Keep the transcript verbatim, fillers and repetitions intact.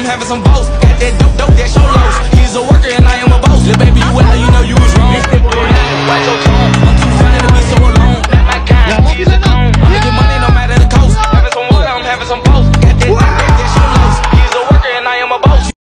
having some balls. Got that dope, dope, that show lows. He's a worker and I am a boss. Little baby, you out, you know you was wrong.